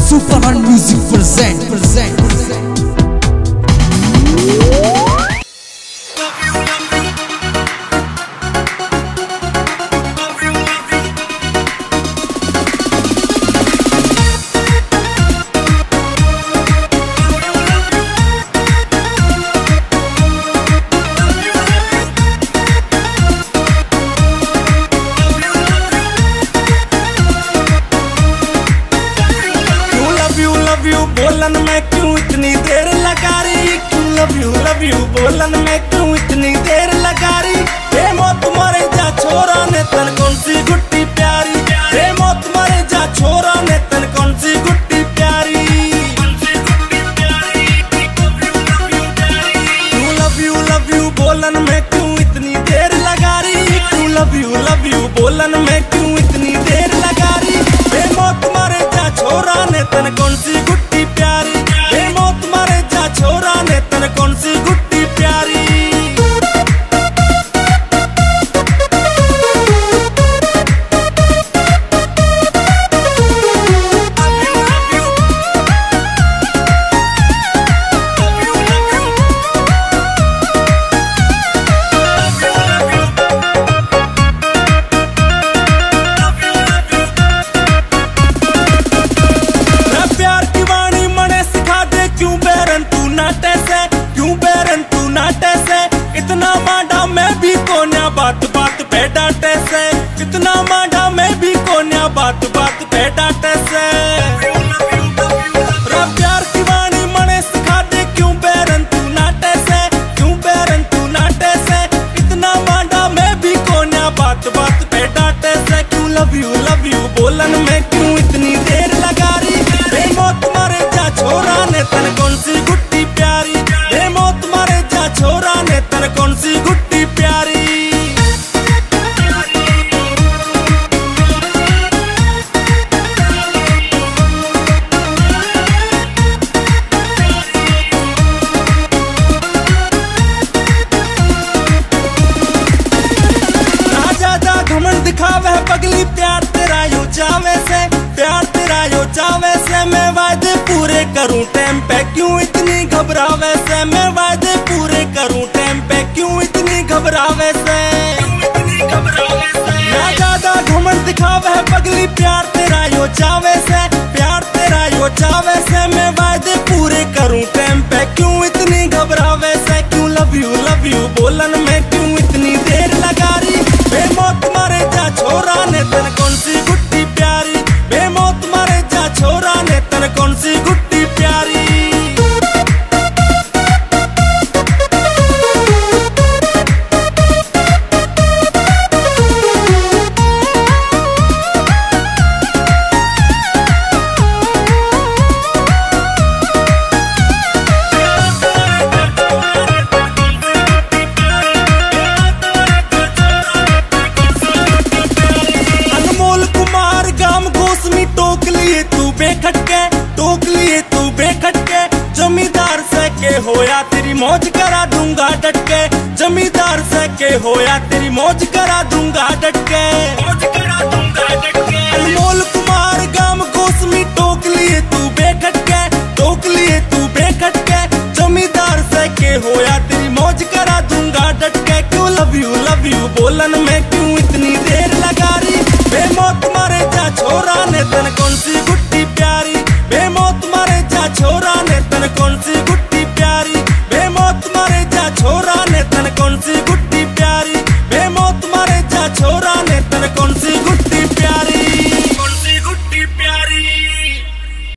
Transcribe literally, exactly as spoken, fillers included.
Superman Music present present बोलन में क्यों इतनी देर लगा रही, क्यों लव यू लव यू बोलन में क्यों इतनी देर लगा रही। हे मौत मरे जा छोरा ने तन कौन सी गुट्टी प्यारी, हे मौत मरे जा छोरा ने तन कौन सी गुट्टी प्यारी। क्यों लव यू लव यू बोलन में क्यों इतनी देर लगा रही, क्यों लव यू लव यू बोलन में क्यों इतनी देर लगा रही। हे मौत मरे जा छोरा ने तन कौन सी गुट्टी प्यारी, हे मौत मरे जा छोरा ने तन कौन सी गुट्टी प्यारी। इतना मांडा मैं भी कोन्या बात बात पे डांटे से, इतना मांडा मैं भी कोन्या बात बात पे डांटे से। प्यार की वाणी मने सिखा दे क्यों बैरन तू नाटे से, क्यों बैरन तू नाटे से। इतना मांडा मैं भी कोन्या बात बात पे डांटे से। क्यों लव यू लव यू बोलन में क्यों इतनी देर लगा रही। हे मौत मारे जा छोरा ने तन कौन सी गुट्टी प्यारी, हे मौत मारे जा छोरा ने तन कौन सी गुट्टी प्यारी। ना ज्यादा घमंड दिखावे पगली, प्यार तेरा यो जावे से, प्यार तेरा यो जावे से। मैं वादे पूरे करूं टाइम पे क्यों इतनी घबरावे से, मैं वादे पूरे करूं टाइम पे क्यों इतनी घबरावे से। ना ज्यादा घमंड दिखावे पगली, प्यार तेरा यो जावे से, प्यार तेरा यो जावे से। मैं वादे पूरे करूं टाइम पे क्यों इतनी घबरावे से। क्यों लव यू लव यू बोलन में क्यों इतनी देर लगा रही। बेमौत मारे जा छोरा ने तन कौन सी गुट्टी प्यारी, बेमौत मारे जा छोरा ने तन कौन सी गुट्टी प्यारी। टोक लिए तू बेखटके, टोक लिए तू बेखटके। जमींदार से के होया तेरी मौज करा दूंगा डटके, जमींदार से के होया तेरी मौज करा दूंगा डटके। अनमोल कुमार गाम गोस्मी टोक लिए तू बेखटके, टोक लिए तू बेखटके। जमींदार से के होया तेरी मौज करा दूंगा डटके। क्यों लव यू लव यू बोलन में क्यों इतनी देर लगा रही। बेमौत मारे जा छोरा ने तन कौन सी